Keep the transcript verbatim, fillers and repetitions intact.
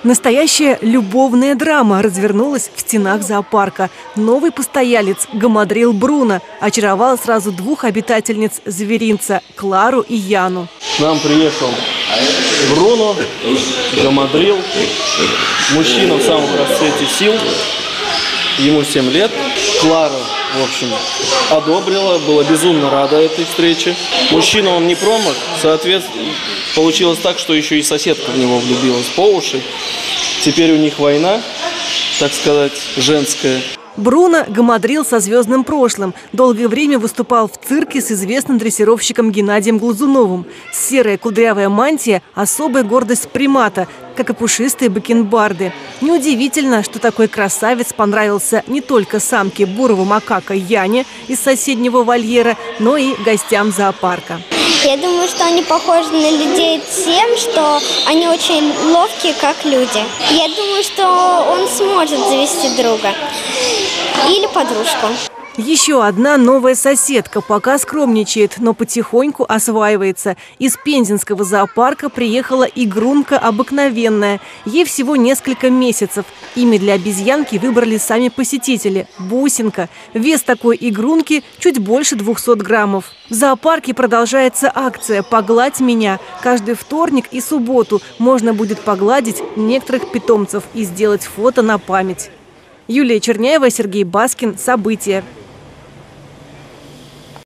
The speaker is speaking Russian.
Настоящая любовная драма развернулась в стенах зоопарка. Новый постоялец, гамадрил Бруно, очаровал сразу двух обитательниц зверинца – Клару и Яну. К нам приехал Бруно, гамадрил, мужчина в самом расцвете сил, ему семь лет. Клара, в общем, одобрила, была безумно рада этой встрече. Мужчина, он не промах, соответственно, получилось так, что еще и соседка в него влюбилась по уши. Теперь у них война, так сказать, женская. Бруно – гамадрил со звездным прошлым. Долгое время выступал в цирке с известным дрессировщиком Геннадием Глазуновым. Серая кудрявая мантия – особая гордость примата, как и пушистые бакенбарды. Неудивительно, что такой красавец понравился не только самке бурого макака Яне из соседнего вольера, но и гостям зоопарка. Я думаю, что они похожи на людей тем, что они очень ловкие, как люди. Я думаю, что он сможет завести друга или подружку. Еще одна новая соседка пока скромничает, но потихоньку осваивается. Из пензенского зоопарка приехала игрунка обыкновенная. Ей всего несколько месяцев. Имя для обезьянки выбрали сами посетители – Бусинка. Вес такой игрунки чуть больше двухсот граммов. В зоопарке продолжается акция «Погладь меня». Каждый вторник и субботу можно будет погладить некоторых питомцев и сделать фото на память. Юлия Черняева, Сергей Баскин. События.